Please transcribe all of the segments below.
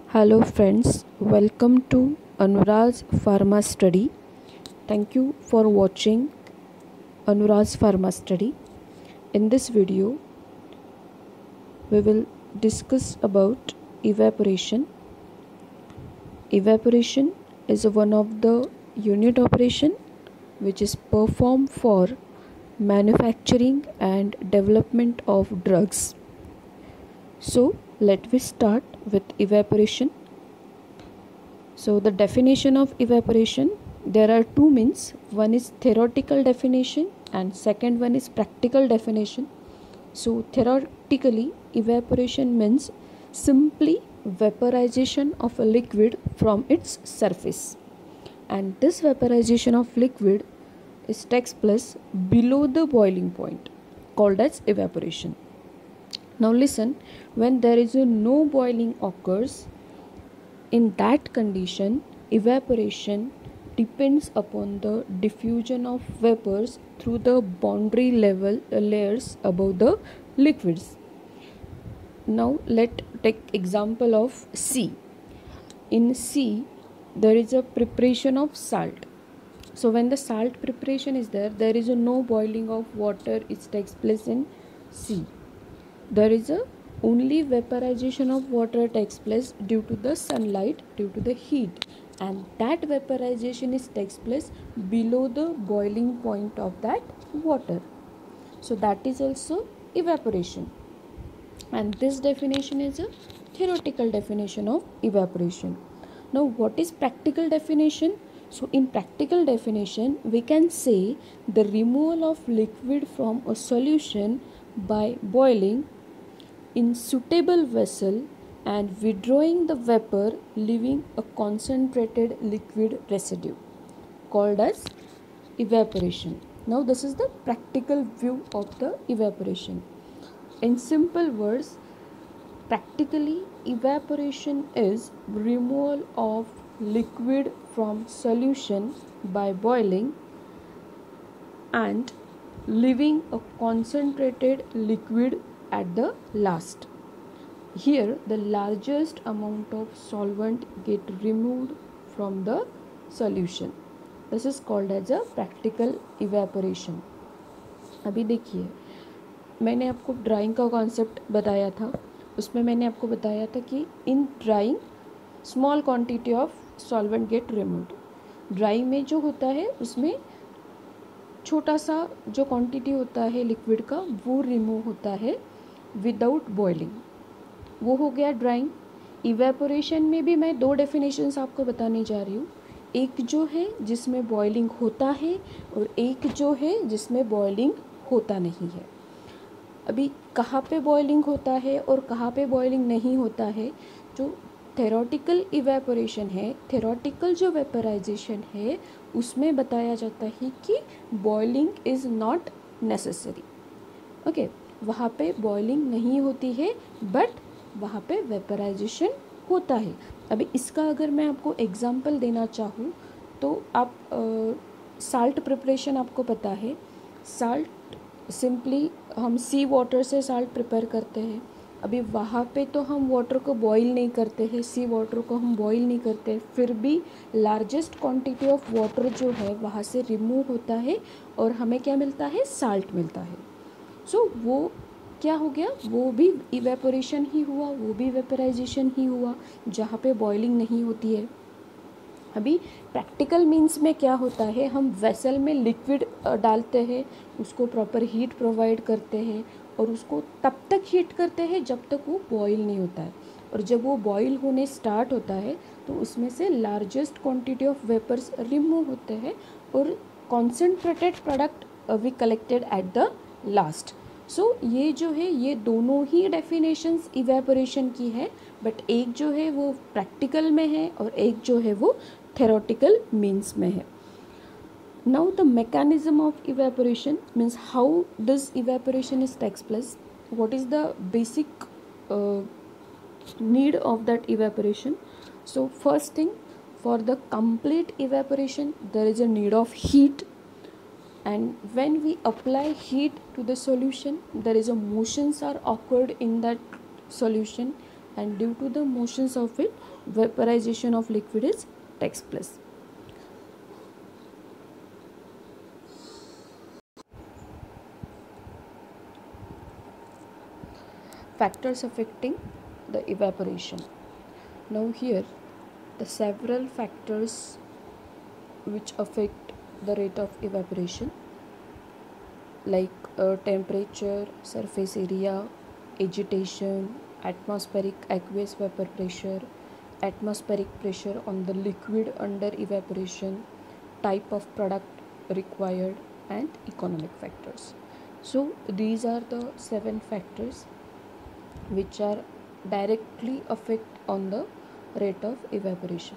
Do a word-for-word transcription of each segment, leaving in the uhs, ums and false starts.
Hello friends, welcome to Anurag's Pharma Study. Thank you for watching Anurag's Pharma Study. In this video, we will discuss about evaporation. Evaporation is one of the unit operation which is performed for manufacturing and development of drugs. So let me start with evaporation. So the definition of evaporation, there are two means. One is theoretical definition and second one is practical definition. So theoretically, evaporation means simply vaporization of a liquid from its surface, and this vaporization of liquid is takes place below the boiling point, called as evaporation. Now listen, when there is a no boiling occurs, in that condition evaporation depends upon the diffusion of vapors through the boundary level uh, layers above the liquids. Now let take example of sea. In sea there is a preparation of salt. So when the salt preparation is there, there is a no boiling of water. It takes place in sea. There is a only vaporization of water takes place due to the sunlight, due to the heat, and that vaporization is takes place below the boiling point of that water. So that is also evaporation, and this definition is a theoretical definition of evaporation. Now what is practical definition? So in practical definition we can say the removal of liquid from a solution by boiling in suitable vessel and withdrawing the vapor, leaving a concentrated liquid residue, called as evaporation. Now this is the practical view of the evaporation. In simple words, practically evaporation is removal of liquid from solution by boiling and leaving a concentrated liquid at the last. Here the largest amount of solvent get removed from the solution. This is called as a practical evaporation. अभी देखिए, मैंने आपको drawing का concept बताया था. उसमें मैंने आपको बताया था कि in drying small quantity of solvent get removed. Drying में जो होता है उसमें छोटा सा जो क्वांटिटी होता है लिक्विड का वो रिमूव होता है विदाउट बॉइलिंग. वो हो गया ड्राइंग. इवेपोरेशन में भी मैं दो डेफिनेशंस आपको बताने जा रही हूँ. एक जो है जिसमें बॉइलिंग होता है और एक जो है जिसमें बॉइलिंग होता नहीं है. अभी कहाँ पे बॉइलिंग होता है और कहाँ पे बॉइलिंग नहीं होता है, जो थेरोटिकल इवेपोरेशन है, थेरोटिकल जो वेपराइजेशन है, उसमें बताया जाता है कि boiling is not necessary. Okay, वहाँ पे बॉइलिंग नहीं होती है बट वहाँ पे वेपराइजेशन होता है. अभी इसका अगर मैं आपको एग्जांपल देना चाहूँ तो आप साल्ट प्रिपरेशन आपको पता है. साल्ट सिंपली हम सी वाटर से साल्ट प्रिपेयर करते हैं. अभी वहाँ पे तो हम वाटर को बॉईल नहीं करते हैं, सी वाटर को हम बॉईल नहीं करते हैं, फिर भी लार्जेस्ट क्वांटिटी ऑफ वाटर जो है वहाँ से रिमूव होता है और हमें क्या मिलता है, साल्ट मिलता है. सो so, वो क्या हो गया, वो भी इवेपोरेशन ही हुआ, वो भी वेपराइजेशन ही हुआ जहाँ पे बॉइलिंग नहीं होती है. अभी प्रैक्टिकल मीन्स में क्या होता है, हम वेसल में लिक्विड डालते हैं, उसको प्रॉपर हीट प्रोवाइड करते हैं और उसको तब तक हीट करते हैं जब तक वो बॉईल नहीं होता है. और जब वो बॉईल होने स्टार्ट होता है तो उसमें से largest quantity of vapours remove होते हैं और concentrated product we collected at the last. So so, ये जो है ये दोनों ही डेफिनेशंस इवेपोरेशन की है, बट एक जो है वो प्रैक्टिकल में है और एक जो है वो थेरोटिकल मीन्स में है. Now the mechanism of evaporation means how this evaporation is takes place, what is the basic need of that evaporation. So first thing, for the complete evaporation there is a need of heat. And when we apply heat to the solution, there is a motions are occurred in that solution and due to the motions of it, vaporization of liquid is takes place. Factors affecting the evaporation. Now here the several factors which affect the rate of evaporation, like uh, temperature, surface area, agitation, atmospheric aqueous vapor pressure, atmospheric pressure on the liquid under evaporation, type of product required, and economic factors. So these are the seven factors which are directly affect on the rate of evaporation.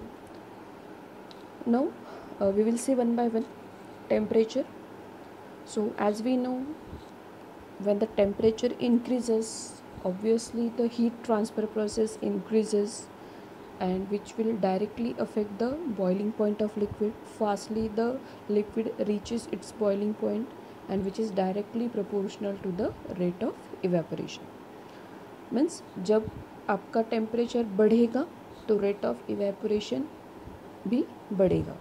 Now uh, we will see one by one. Temperature. So as we know, when the temperature increases, obviously the heat transfer process increases, and which will directly affect the boiling point of liquid. Fastly the liquid reaches its boiling point, and which is directly proportional to the rate of evaporation. Means जब आपका temperature बढ़ेगा तो rate of evaporation भी बढ़ेगा.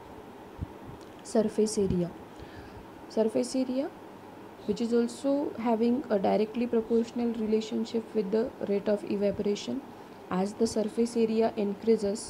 Surface area. Surface area which is also having a directly proportional relationship with the rate of evaporation. As the surface area increases,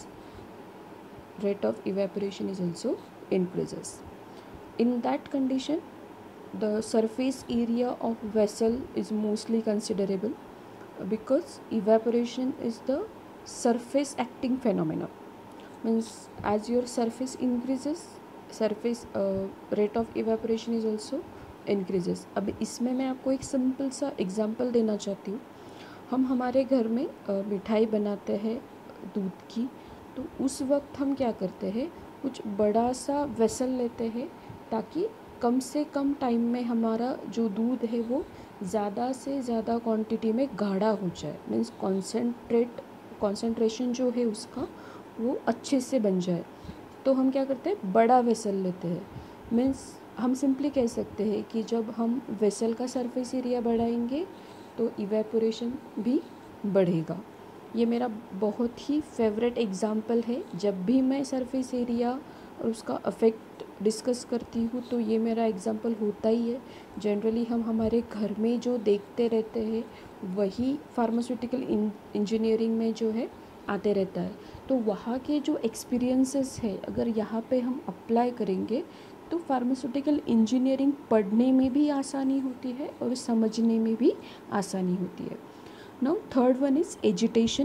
rate of evaporation is also increases. In that condition, the surface area of vessel is mostly considerable, because evaporation is the surface acting phenomena. Means as your surface increases, surface uh, rate of evaporation is also increases. अब इसमें मैं आपको एक simple सा example देना चाहती हूँ. हम हमारे घर में मिठाई बनाते हैं दूध की, तो उस वक्त हम क्या करते हैं, कुछ बड़ा सा वेसल लेते हैं ताकि कम से कम टाइम में हमारा जो दूध है वो ज़्यादा से ज़्यादा क्वांटिटी में गाढ़ा हो जाए. मीन्स कॉन्सेंट्रेट कॉन्सेंट्रेशन जो है उसका वो अच्छे से बन जाए. तो हम क्या करते हैं, बड़ा वेसल लेते हैं. मीन्स हम सिंपली कह सकते हैं कि जब हम वेसल का सरफेस एरिया बढ़ाएंगे तो इवेपोरेशन भी बढ़ेगा. ये मेरा बहुत ही फेवरेट एग्जाम्पल है. जब भी मैं सरफेस एरिया और उसका अफेक्ट डिस्कस करती हूँ तो ये मेरा एग्जाम्पल होता ही है. जनरली हम हमारे घर में जो देखते रहते हैं वही फार्मास्यूटिकल इंजीनियरिंग में जो है आते रहता है. तो वहाँ के जो एक्सपीरियंसेस है अगर यहाँ पे हम अप्लाई करेंगे तो फार्मास्यूटिकल इंजीनियरिंग पढ़ने में भी आसानी होती है और समझने में भी आसानी होती है. Now third one is agitation.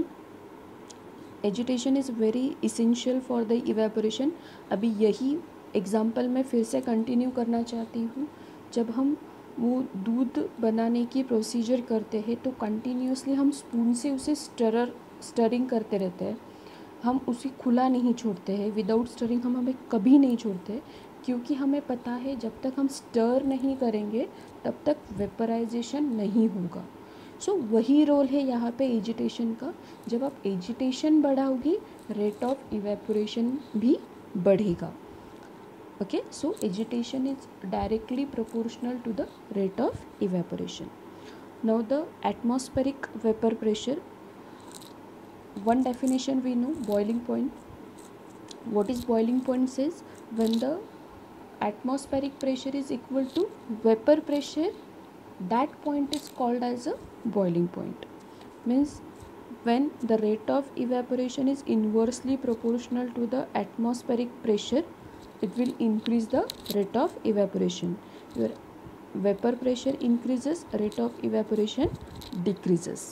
Agitation is very essential for the evaporation. अभी यही एग्जाम्पल मैं फिर से कंटिन्यू करना चाहती हूँ. जब हम वो दूध बनाने की प्रोसीजर करते हैं तो कंटिन्यूसली हम स्पून से उसे स्टरर स्टरिंग करते रहते हैं. हम उसे खुला नहीं छोड़ते हैं. विदाउट स्टरिंग हम हमें कभी नहीं छोड़ते, क्योंकि हमें पता है जब तक हम स्टर नहीं करेंगे तब तक वेपराइजेशन नहीं होगा. सो so, वही रोल है यहाँ पे एजिटेशन का. जब आप एजिटेशन बढ़ाओगी रेट ऑफ इवेपोरेशन भी बढ़ेगा. Okay, so agitation is directly proportional to the rate of evaporation. Now the atmospheric vapour pressure. One definition we know, boiling point. What is boiling point says, when the atmospheric pressure is equal to vapor pressure, that point is called as a boiling point. Means when the rate of evaporation is inversely proportional to the atmospheric pressure, it will increase the rate of evaporation. Your vapor pressure increases, rate of evaporation decreases.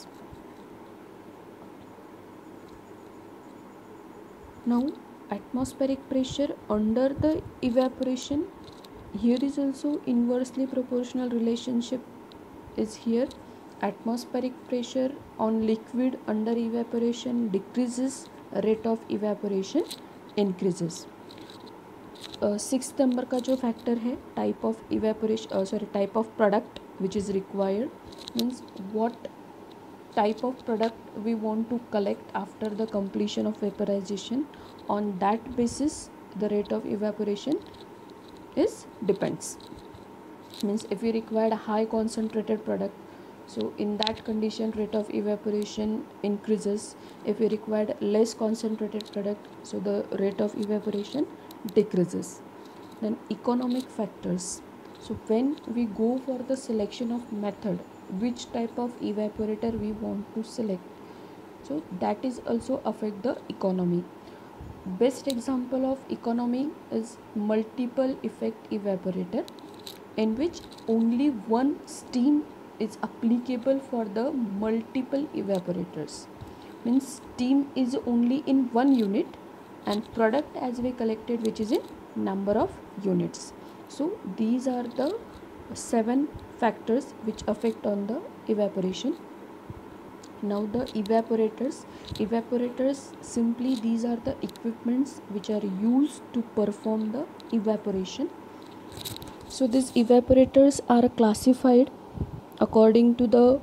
Now atmospheric pressure under the evaporation, here is also inversely proportional relationship is here. Atmospheric pressure on liquid under evaporation decreases, rate of evaporation increases. Sixth number का जो factor है, type of evaporation sorry type of product which is required. Means what type of product we want to collect after the completion of vaporization. On that basis the rate of evaporation is depends. Means if we required a high concentrated product, So in that condition, rate of evaporation increases. If we required less concentrated product, so the rate of evaporation decreases. Then economic factors. So when we go for the selection of method, which type of evaporator we want to select, so that is also affect the economy. Best example of economy is multiple effect evaporator, in which only one steam is applicable for the multiple evaporators. Means steam is only in one unit and product as we collected which is in number of units. So these are the seven factors which affect on the evaporation. Now the evaporators. Evaporators, simply these are the equipments which are used to perform the evaporation. So these evaporators are classified according to the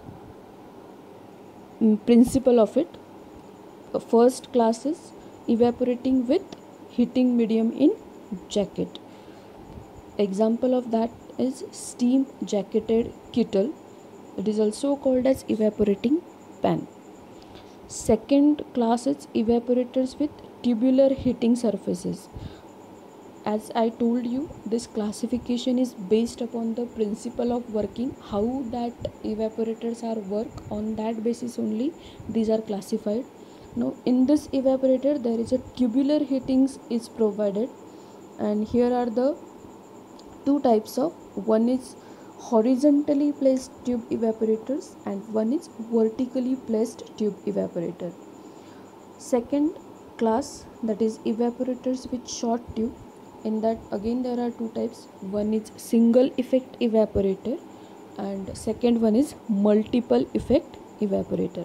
um, principle of it. The first class is evaporating with heating medium in jacket. Example of that is steam jacketed kettle. It is also called as evaporating pan. Second class is evaporators with tubular heating surfaces. As I told you, this classification is based upon the principle of working, how that evaporators are work, on that basis only these are classified. Now in this evaporator there is a tubular heatings is provided, and here are the two types of, one is horizontally placed tube evaporators and one is vertically placed tube evaporator. Second class, that is evaporators with short tube. In that again there are two types, one is single effect evaporator and second one is multiple effect evaporator.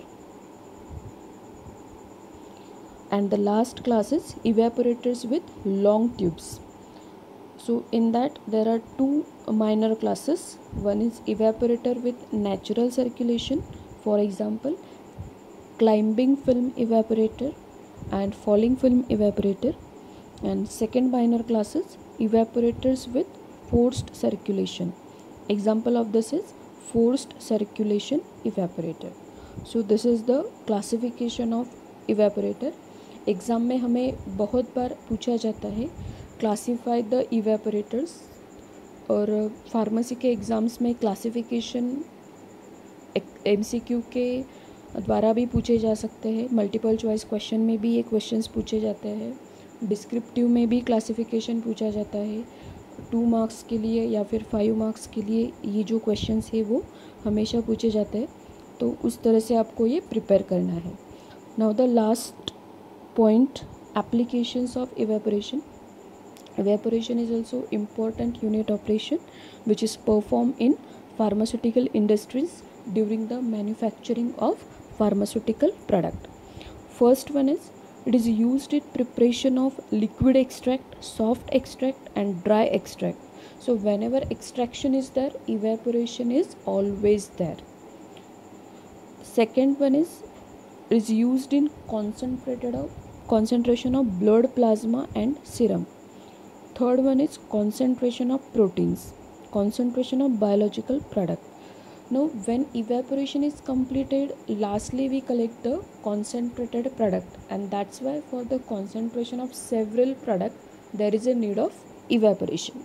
And the last class is evaporators with long tubes. So in that there are two minor classes. One is evaporator with natural circulation, for example climbing film evaporator and falling film evaporator. And second minor class is evaporators with forced circulation. Example of this is forced circulation evaporator. So this is the classification of evaporator. Exam में हमें बहुत बार पूछा जाता है classify the evaporators, और pharmacy के exams में क्लासिफिकेशन एमसीक्यू के द्वारा भी पूछे जा सकते हैं, मल्टीपल चॉइस क्वेश्चन में भी ये क्वेश्चंस पूछे जाते हैं, डिस्क्रिप्टिव में भी क्लासिफिकेशन पूछा जाता है, टू मार्क्स के लिए या फिर फाइव मार्क्स के लिए ये जो क्वेश्चंस है वो हमेशा पूछे जाते हैं, तो उस तरह से आपको ये प्रिपेयर करना है. Now the last point, applications of evaporation. Evaporation is also important unit operation which is performed in pharmaceutical industries during the manufacturing of pharmaceutical product. First one is, it is used in preparation of liquid extract, soft extract and dry extract. So whenever extraction is there, evaporation is always there. Second one is, it is used in concentrated of concentration of blood plasma and serum. Third one is concentration of proteins, concentration of biological product. Now when evaporation is completed, lastly we collect the concentrated product, and that's why for the concentration of several product there is a need of evaporation.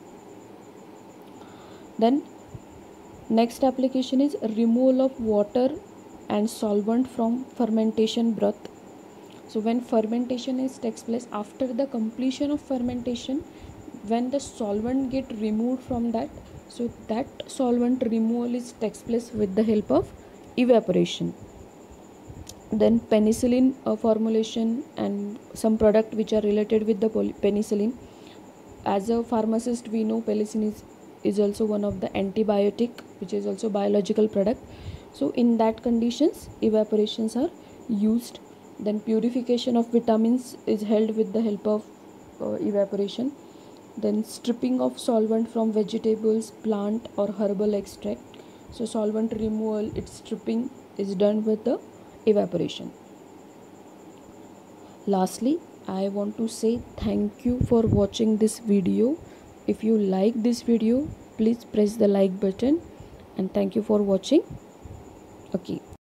Then next application is removal of water and solvent from fermentation broth. So when fermentation is takes place, after the completion of fermentation, when the solvent get removed from that, so that solvent removal is takes place with the help of evaporation. Then penicillin uh, formulation and some product which are related with the penicillin. As a pharmacist we know penicillin is, is also one of the antibiotic which is also biological product. So in that conditions evaporations are used. Then purification of vitamins is held with the help of uh, evaporation. Then stripping of solvent from vegetables, plant or herbal extract. So solvent removal, its stripping is done with the evaporation. Lastly, I want to say thank you for watching this video. If you like this video, please press the like button, and thank you for watching. Okay.